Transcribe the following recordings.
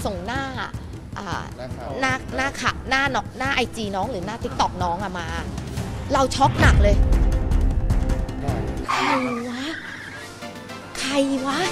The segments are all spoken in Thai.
ส่งหน้าหน้าIG น้องหรือหน้า TikTok น้องอะมาเราช็อกหนักเลยใครวะ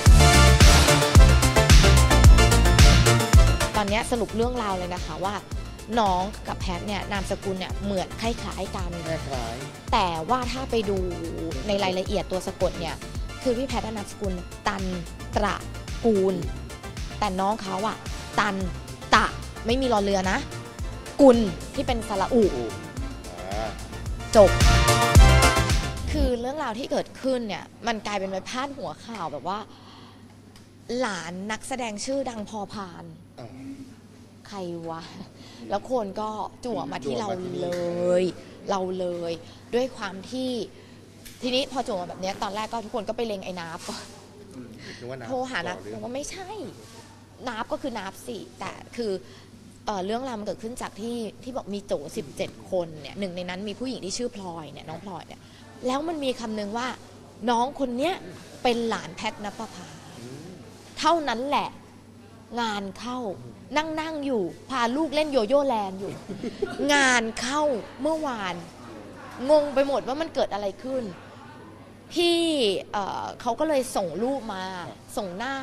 ตอนนี้สรุปเรื่องราวเลยนะคะว่าน้องกับแพทเนี่ยนามสกุลเนี่ยเหมือนคล้ายๆกันแต่ว่าถ้าไปดูในรายละเอียดตัวสะกดเนี่ยคือพี่แพทนามสกุลตันตระกูลแต่น้องเขาอะตันตะไม่มีรอเรือนะกุลที่เป็นสระอุจบคือเรื่องราวที่เกิดขึ้นเนี่ยมันกลายเป็นไปพาดหัวข่าวแบบว่าหลานนักแสดงชื่อดังพอพานใครวะแล้วคนก็จั่วมาที่เราเลยด้วยความที่ทีนี้พอจั่วแบบนี้ตอนแรกก็ทุกคนก็ไปเล็งไอ้นับโทรหานับบอกว่าไม่ใช่นับก็คือนับสิแต่คือเรื่องราวมันเกิดขึ้นจากที่บอกมีโจ17 คนเนี่ยหนึ่งในนั้นมีผู้หญิงที่ชื่อพลอยเนี่ยน้องพลอยเนี่ยแล้วมันมีคำนึงว่าน้องคนเนี้ยเป็นหลานแพทณปภาเท่านั้นแหละงานเข้านั่งอยู่พาลูกเล่นโยโย่แลนด์อยู่ งานเข้าเมื่อวานงงไปหมดว่ามันเกิดอะไรขึ้นพี่เขาก็เลยส่งรูปมาส่งหน้า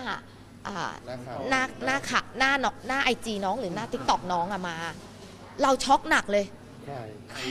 IG น้องหรือหน้า TikTok น้องอะมาเราช็อกหนักเลยใคร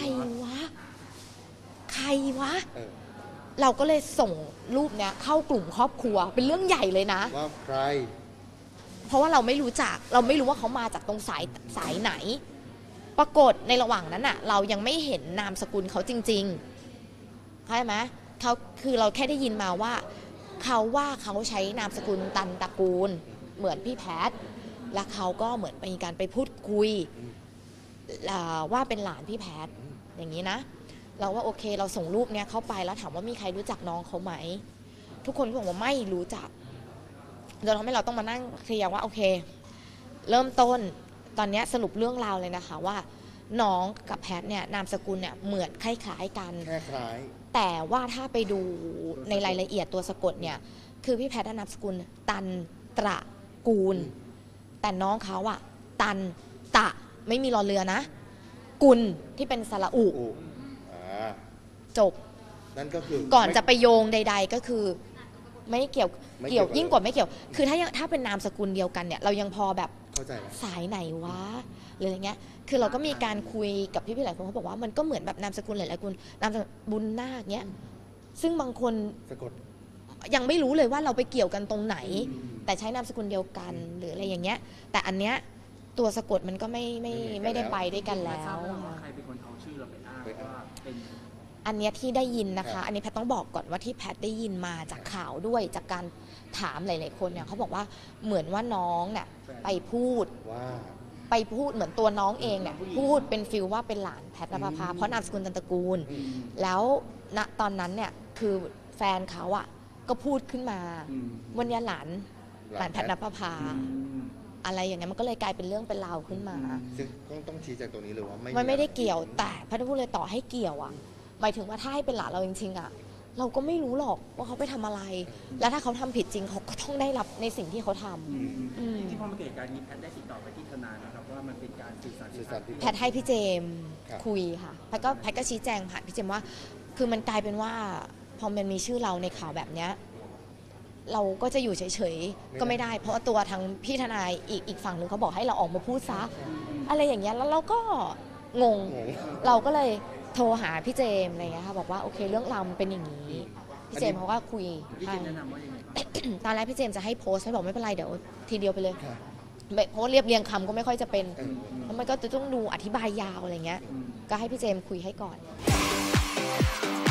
วะเราก็เลยส่งรูปเนี้ยเข้ากลุ่มครอบครัวเป็นเรื่องใหญ่เลยนะว่าใครเพราะว่าเราไม่รู้ว่าเขามาจากตรงสายไหนปรากฏในระหว่างนั้นอะเรายังไม่เห็นนามสกุลเขาจริงๆเข้าใจไหมเขาคือเราแค่ได้ยินมาว่าเขาใช้นามสกุลตันตระกูลเหมือนพี่แพทและเขาก็เหมือนมีการไปพูดคุยว่าเป็นหลานพี่แพทอย่างนี้นะเราว่าโอเคเราส่งรูปเนี้ยเข้าไปแล้วถามว่ามีใครรู้จักน้องเขาไหมทุกคนบอกว่าไม่รู้จักจนทำให้เราต้องมานั่งเคลียร์ว่าโอเคเริ่มต้นตอนนี้สรุปเรื่องราวเลยนะคะว่าน้องกับแพทเนี่ยนามสกุลเนี่ยเหมือนคล้ายๆกันแต่ว่าถ้าไปดูในรายละเอียดตัวสะกดเนี่ยคือพี่แพทนามสกุลตันตระกูลแต่น้องเขาอะตันตะไม่มีรอเรือนะกุลที่เป็นสระอุจบนั่นก็คือก่อนจะไปโยงใดๆก็คือไม่เกี่ยวยิ่งกว่าไม่เกี่ยวคือถ้าเป็นนามสกุลเดียวกันเนี่ยเรายังพอแบบสายไหนวะหรืออะไรเงี้ยคือเราก็มีการคุยกับพี่หลายคนเขาบอกว่ามันก็เหมือนแบบนามสกุลหลายๆคนนามสกุลบุญนาคเงี้ยซึ่งบางคนยังไม่รู้เลยว่าเราไปเกี่ยวกันตรงไหนแต่ใช้นามสกุลเดียวกันหรืออะไรอย่างเงี้ยแต่อันเนี้ยตัวสะกดมันก็ไม่ได้ไปด้วยกันแล้วใครเป็นคนเอาชื่อเราไปอ้างว่าเป็นอันนี้ที่ได้ยินนะคะอันนี้แพทต้องบอกก่อนว่าที่แพทได้ยินมาจากข่าวด้วยจากการถามหลายๆคนเนี่ยเขาบอกว่าเหมือนว่าน้องเนี่ยไปพูดเหมือนตัวน้องเองเนี่ยพูดเป็นฟิลว่าเป็นหลานแพทณปภาเพราะนามสกุลตันตระกูลแล้วณตอนนั้นเนี่ยคือแฟนเขาอะก็พูดขึ้นมาวันนี้หลานแพทณปภาอะไรอย่างเงี้ยมันก็เลยกลายเป็นเรื่องเป็นราวขึ้นมาซึ่งต้องชี้แจงตรงนี้เลยว่าไม่ได้เกี่ยวแต่แพทพูดเลยต่อให้เกี่ยวอะหมายถึงว่าถ้าให้เป็นหลานเราจริงๆอะเราก็ไม่รู้หรอกว่าเขาไปทำอะไรแล้วถ้าเขาทำผิดจริงเขาก็ต้องได้รับในสิ่งที่เขาทำที่พอมาเกิดการนี้แพทได้ติดต่อไปที่ทนายนะครับว่ามันเป็นการสื่อสารแพทให้พี่เจมคุยค่ะแพทก็ชี้แจงผ่านพี่เจมว่าคือมันกลายเป็นว่าพอมันมีชื่อเราในข่าวแบบเนี้ยเราก็จะอยู่เฉยๆก็ไม่ได้เพราะว่าตัวทางพี่ทนายอีกฝั่งหนึ่งเขาบอกให้เราออกมาพูดซะอะไรอย่างเงี้ยแล้วเราก็งงเราก็เลยโทรหาพี่เจมอะไรเงี้ยค่ะบอกว่าโอเคเรื่องราวมันเป็นอย่างนี้พี่เจมเขาก็คุยพี่เจมแนะนำว่ายังไงตอนแรกพี่เจมจะให้โพสต์ให้บอกไม่เป็นไรเดี๋ยวทีเดียวไปเลยเพราะเรียบเรียงคำก็ไม่ค่อยจะเป็นแล้วมันก็จะต้องดูอธิบายยาวอะไรเงี้ยก็ให้พี่เจมคุยให้ก่อน